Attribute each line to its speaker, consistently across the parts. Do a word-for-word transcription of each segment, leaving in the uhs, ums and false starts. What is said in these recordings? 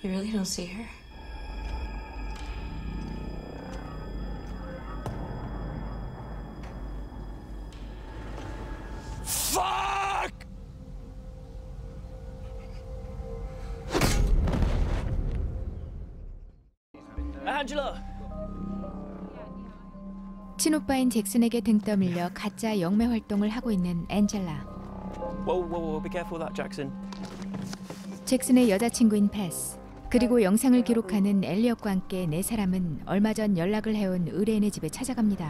Speaker 1: You really don't see her?
Speaker 2: Fuck! Angela!
Speaker 3: 친오빠인 잭슨에게 등 떠밀려 가짜 영매 활동을 하고 있는 앤젤라.
Speaker 2: Whoa, whoa, whoa, be careful with that, Jackson.
Speaker 3: 잭슨의 여자친구인 패스, 그리고 영상을 기록하는 엘리엇과 함께 네 사람은 얼마 전 연락을 해온 의뢰인의 집에 찾아갑니다.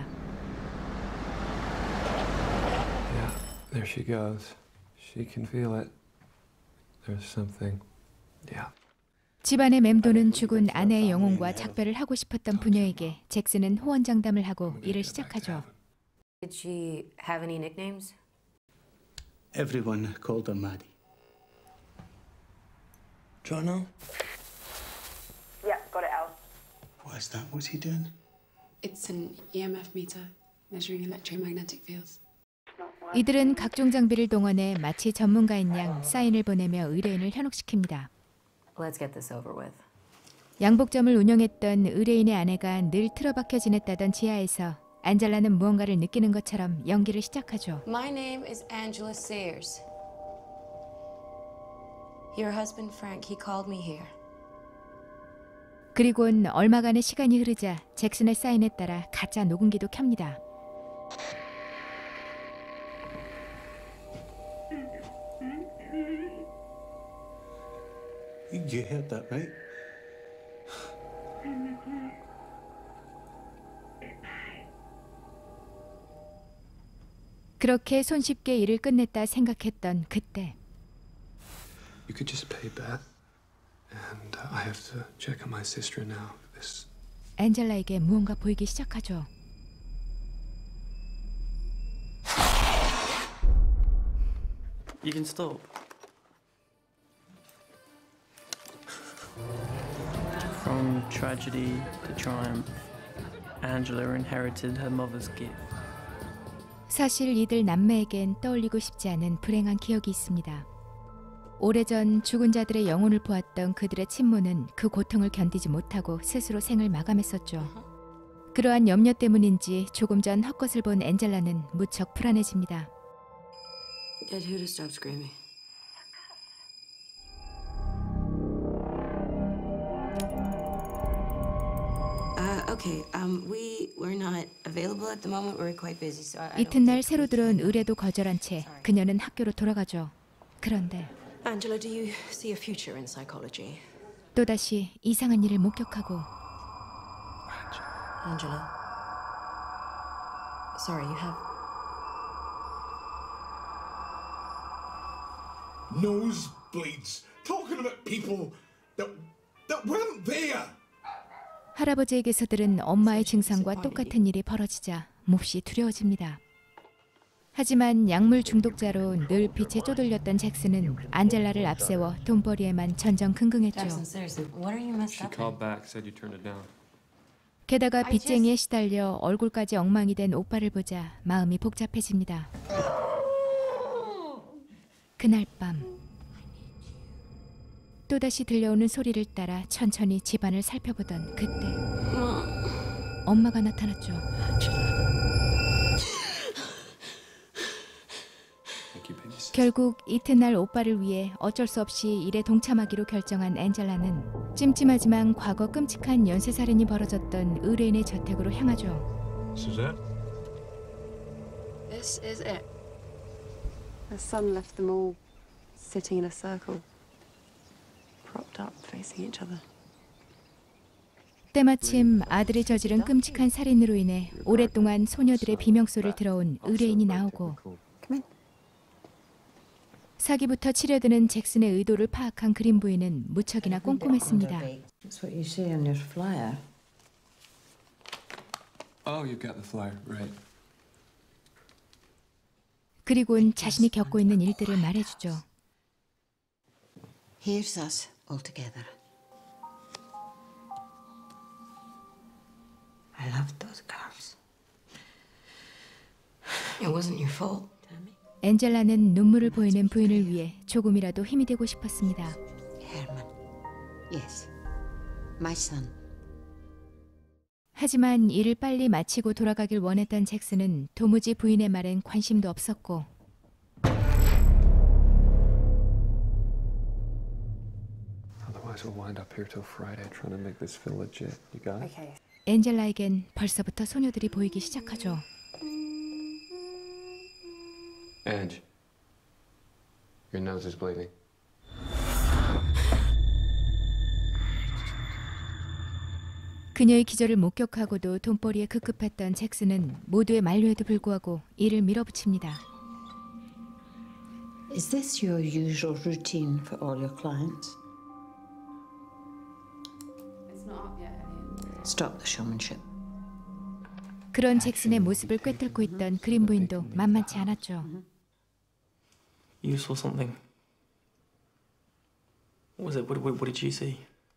Speaker 4: Yeah, there she goes. She can feel it. There's something. Yeah.
Speaker 3: 집안의 맴도는 죽은 아내의 영혼과 작별을 하고 싶었던 부녀에게 잭슨은 호언장담을 하고 일을 시작하죠.
Speaker 1: Did she have any nicknames?
Speaker 5: Everyone called her Maddie.
Speaker 2: Jono?
Speaker 6: Yeah, got it, Al.
Speaker 5: What is that? What's he doing?
Speaker 7: It's an E M F meter measuring electromagnetic fields.
Speaker 3: 이들은 각종 장비를 동원해 마치 전문가인 양 사인을 보내며 의뢰인을 현혹시킵니다.
Speaker 1: Let's get this over with.
Speaker 3: 양복점을 운영했던 의뢰인의 아내가 늘 틀어박혀 지냈다던 지하에서 안젤라는 무언가를 느끼는 것처럼 연기를 시작하죠.
Speaker 1: My name is Angela Sayers. Your husband Frank, he called me here.
Speaker 3: 그리고는 얼마간의 시간이 흐르자 잭슨의 사인에 따라 가짜 녹음기도 켭니다.
Speaker 5: You heard that, right?
Speaker 3: 그렇게 손쉽게 일을 끝냈다 생각했던 그때.
Speaker 4: You could just pay Beth, and I have to check on my sister now. This.
Speaker 3: 앤젤라에게 무언가 보이기 시작하죠.
Speaker 2: You can stop. From tragedy to triumph, Angela inherited her mother's gift.
Speaker 3: 사실 이들 남매에겐 떠올리고 싶지 않은 불행한 기억이 있습니다. 오래전 죽은 자들의 영혼을 보았던 그들의 친모는 그 고통을 견디지 못하고 스스로 생을 마감했었죠. 그러한 염려 때문인지 조금 전 헛것을 본 앤젤라는 무척 불안해집니다.
Speaker 1: Get who to stop screaming. Uh, okay. Um, we we're not available at the moment. We're quite busy, so I.
Speaker 3: 이튿날 새로 들어온 의뢰도 거절한 채 그녀는 학교로 돌아가죠. 그런데
Speaker 1: Angela, do you see a future in psychology?
Speaker 3: 또다시 이상한 일을 목격하고.
Speaker 1: Angela. Sorry, you have.
Speaker 8: Nosebleeds. Talking about people that that weren't there.
Speaker 3: 할아버지에게서 들은 엄마의 증상과 똑같은 일이 벌어지자 몹시 두려워집니다. 하지만 약물 중독자로 늘 빛에 쪼들렸던 잭슨은 안젤라를 앞세워 돈벌이에만 전전긍긍했죠.
Speaker 4: She called back, said you turned it down.
Speaker 3: 게다가 빚쟁이에 시달려 얼굴까지 엉망이 된 오빠를 보자 마음이 복잡해집니다. 그날 밤 또다시 들려오는 소리를 따라 천천히 집안을 살펴보던 그때 엄마가 나타났죠. 결국 이튿날 오빠를 위해 어쩔 수 없이 일에 동참하기로 결정한 앤젤라는 찜찜하지만 과거 끔찍한 연쇄살인이 벌어졌던 의뢰인의 저택으로 향하죠.
Speaker 4: This is it?
Speaker 7: This is it. The sun left them all sitting in a circle, propped up, facing each other.
Speaker 3: 때마침 아들이 저지른 끔찍한 살인으로 인해 오랫동안 소녀들의 비명소리를 들어온 의뢰인이 나오고 사기부터 치려드는 잭슨의 의도를 파악한 그림 부인은 무척이나 꼼꼼했습니다.
Speaker 9: That's what you see on your flyer.
Speaker 4: Oh, you've got the flyer, right.
Speaker 3: 그리고는 자신이 겪고 있는 일들을 말해주죠.
Speaker 9: Here's us all together. I loved those girls.
Speaker 1: It wasn't your fault.
Speaker 3: 앤젤라는 눈물을 보이는 부인을 위해 조금이라도 힘이 되고 싶었습니다.
Speaker 9: Herman. Yes. My son.
Speaker 3: 하지만 일을 빨리 마치고 돌아가길 원했던 잭슨은 도무지 부인의 말엔 관심도 없었고
Speaker 4: Otherwise, we'll wind up here till Friday trying to make this feel legit. You got it?
Speaker 6: Okay.
Speaker 3: 엔젤라에겐 벌써부터 소녀들이 보이기 시작하죠.
Speaker 4: Ange, your nose is bleeding.
Speaker 3: 그녀의 기절을 목격하고도 돈벌이에 급급했던 잭슨은 모두의 만류에도 불구하고 일을 밀어붙입니다.
Speaker 9: Is this your usual routine for all your clients?
Speaker 7: It's not up yet, Elliot.
Speaker 9: Stop the showmanship.
Speaker 3: 그런 잭슨의 모습을 꿰뚫고 있던 그린 부인도 만만치 않았죠.
Speaker 2: You saw something. What was it? What, what, what did you see?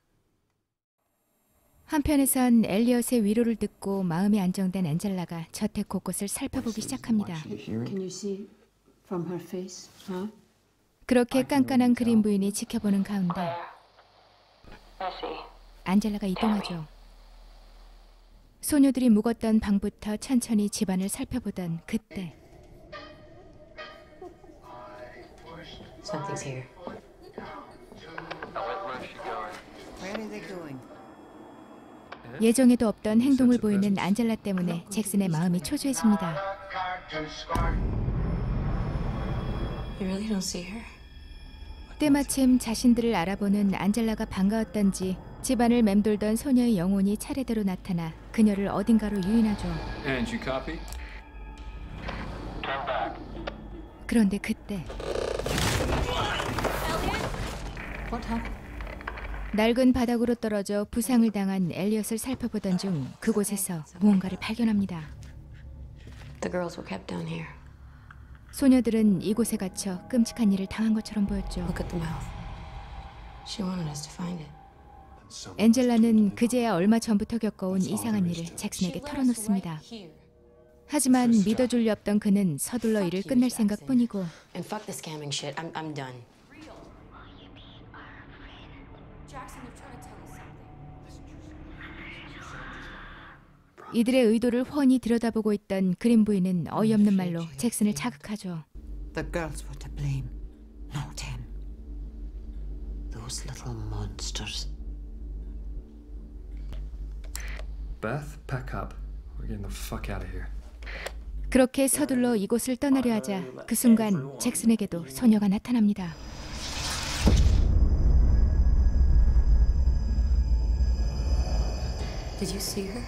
Speaker 3: 한편에선 엘리엇의 위로를 듣고 마음이 안정된 엔젤라가 저택 곳곳을 살펴보기 시작합니다.
Speaker 9: Can you see from her face? Huh?
Speaker 3: 그렇게 깐깐한 그린 부인이 지켜보는 가운데 안젤라가 이동하죠. 소녀들이 묵었던 방부터 천천히 집안을 살펴보던 그때
Speaker 9: Something's here.
Speaker 1: Where are they going?
Speaker 3: 예정에도 없던 행동을 보이는 안젤라 때문에 잭슨의 마음이 초조해집니다.
Speaker 1: You really don't see her?
Speaker 3: 때마침 자신들을 알아보는 안젤라가 반가웠던지 집안을 맴돌던 소녀의 영혼이 차례대로 나타나 그녀를 어딘가로 유인하죠.
Speaker 4: Ange, you copy?
Speaker 3: 그런데 그때
Speaker 9: What happened?
Speaker 3: 낡은 바닥으로 떨어져 부상을 당한 엘리엇을 살펴보던 중 그곳에서 무언가를 발견합니다.
Speaker 1: The girls were kept down here.
Speaker 3: 소녀들은 이곳에 갇혀 끔찍한 일을 당한 것처럼 보였죠.
Speaker 1: Look at the mouth. She wanted us to find it.
Speaker 3: 엔젤라는 그제야 얼마 전부터 겪어온 이상한 일을 잭슨에게 털어놓습니다. 하지만 믿어줄 리 없던 그는 서둘러 일을 끝낼 생각뿐이고
Speaker 1: And fuck this scamming shit. I'm I'm done.
Speaker 3: 이들의 의도를 훤히 들여다보고 있던 그린 부인은 어이없는 말로 잭슨을 자극하죠.
Speaker 9: The girls were to blame, not him. Those little monsters.
Speaker 4: Beth, pack up. We're getting the fuck out of here.
Speaker 3: 그렇게 서둘러 이곳을 떠나려 하자 그 순간 잭슨에게도 소녀가 나타납니다.
Speaker 1: Did you see her?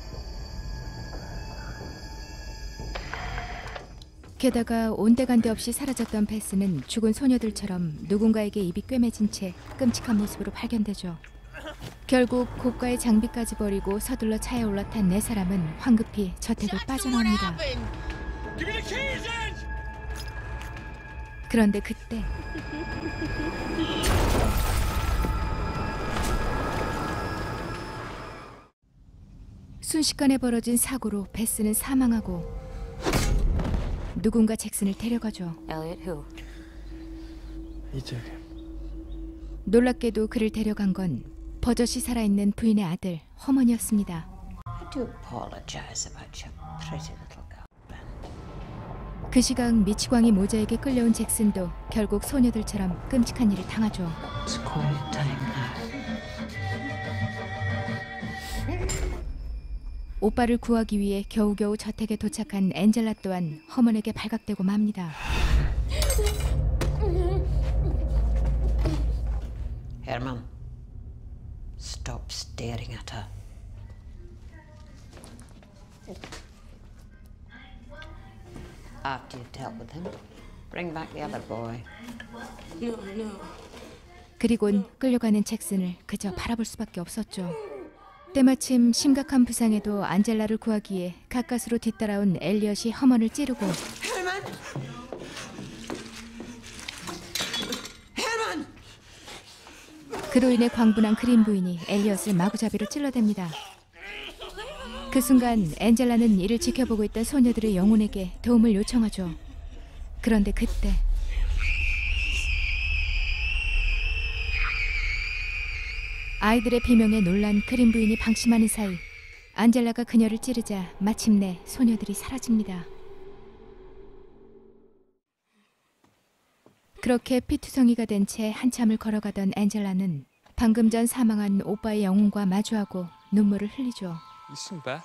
Speaker 3: 게다가 온데간데 없이 사라졌던 베스는 죽은 소녀들처럼 누군가에게 입이 꿰매진 채 끔찍한 모습으로 발견되죠. 결국 고가의 장비까지 버리고 서둘러 차에 올라탄 네 사람은 황급히 저택을 빠져나옵니다. 그런데 그때 순식간에 벌어진 사고로 베스는 사망하고 누군가 잭슨을 데려가죠.
Speaker 1: Elliot, who?
Speaker 2: You took.
Speaker 3: 놀랍게도 그를 데려간 건 버젓이 살아있는 부인의 아들 허먼이었습니다.
Speaker 9: I do apologize about your pretty little girl.
Speaker 3: 그 시각 미치광이 모자에게 끌려온 잭슨도 결국 소녀들처럼 끔찍한 일을 당하죠.
Speaker 9: It's quiet time now.
Speaker 3: 오빠를 구하기 위해 겨우겨우 저택에 도착한 엔젤라 또한 허먼에게 발각되고 맙니다.
Speaker 9: Herman, stop staring at her. After you've dealt with him, bring back the other boy.
Speaker 1: No, no.
Speaker 3: 그리곤 끌려가는 잭슨을 그저 바라볼 수밖에 없었죠. 때마침 심각한 부상에도 안젤라를 구하기 위해 가까스로 뒤따라온 엘리엇이 허먼을 찌르고
Speaker 9: Herman! Herman!
Speaker 3: 그로 인해 광분한 그린 부인이 엘리엇을 마구잡이로 찔러댑니다. 그 순간 엔젤라는 이를 지켜보고 있던 소녀들의 영혼에게 도움을 요청하죠. 그런데 그때 아이들의 비명에 놀란 그린 부인이 방심하는 사이 안젤라가 그녀를 찌르자 마침내 소녀들이 사라집니다. 그렇게 피투성이가 된 채 한참을 걸어가던 안젤라는 방금 전 사망한 오빠의 영혼과 마주하고 눈물을 흘리죠.
Speaker 10: Listen, Beth.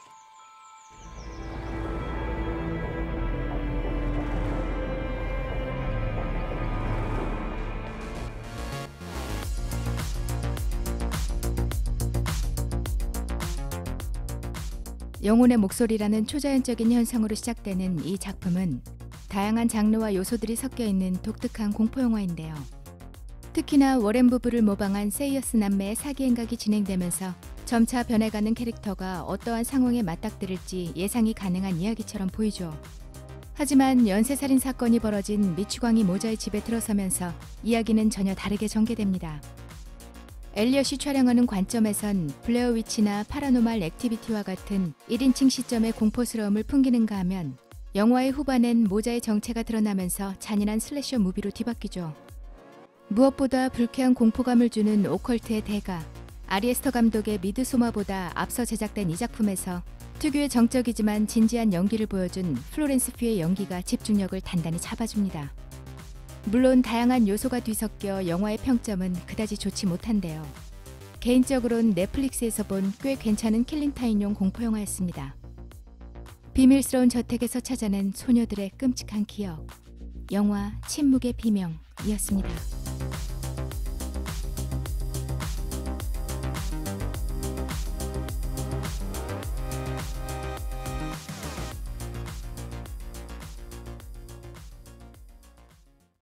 Speaker 3: 영혼의 목소리라는 초자연적인 현상으로 시작되는 이 작품은 다양한 장르와 요소들이 섞여 있는 독특한 공포영화인데요. 특히나 워렌 부부를 모방한 세이어스 남매의 사기 행각이 진행되면서 점차 변해가는 캐릭터가 어떠한 상황에 맞닥뜨릴지 예상이 가능한 이야기처럼 보이죠. 하지만 연쇄살인 사건이 벌어진 미추광이 모자의 집에 들어서면서 이야기는 전혀 다르게 전개됩니다. 엘리엇이 촬영하는 관점에선 블레어 위치나 파라노말 액티비티와 같은 일 인칭 시점의 공포스러움을 풍기는가 하면 영화의 후반엔 모자의 정체가 드러나면서 잔인한 슬래셔 무비로 뒤바뀌죠. 무엇보다 불쾌한 공포감을 주는 오컬트의 대가, 아리에스터 감독의 미드소마보다 앞서 제작된 이 작품에서 특유의 정적이지만 진지한 연기를 보여준 플로렌스 퓨의 연기가 집중력을 단단히 잡아줍니다. 물론 다양한 요소가 뒤섞여 영화의 평점은 그다지 좋지 못한데요. 개인적으론 넷플릭스에서 본 꽤 괜찮은 킬링타임용 공포영화였습니다. 비밀스러운 저택에서 찾아낸 소녀들의 끔찍한 기억. 영화 침묵의 비명이었습니다.